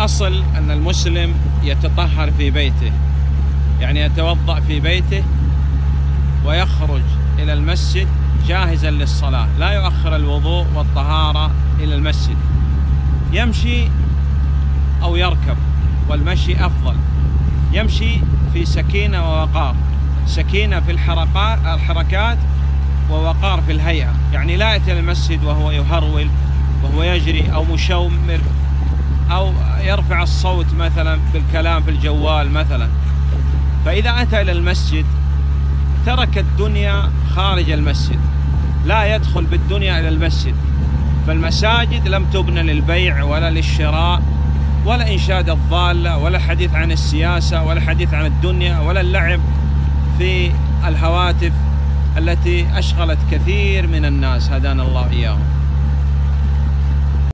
الأصل أن المسلم يتطهر في بيته، يعني يتوضأ في بيته ويخرج إلى المسجد جاهزا للصلاة، لا يؤخر الوضوء والطهارة إلى المسجد، يمشي أو يركب، والمشي أفضل، يمشي في سكينة ووقار، سكينة في الحركات ووقار في الهيئة، يعني لا يأتي المسجد وهو يهرول وهو يجري أو مشومر أو يرفع الصوت مثلا بالكلام في الجوال مثلا. فإذا أتى إلى المسجد ترك الدنيا خارج المسجد، لا يدخل بالدنيا إلى المسجد، فالمساجد لم تبنى للبيع ولا للشراء ولا إنشاد الضالة ولا الحديث عن السياسة ولا الحديث عن الدنيا ولا اللعب في الهواتف التي أشغلت كثير من الناس، هدانا الله إياهم.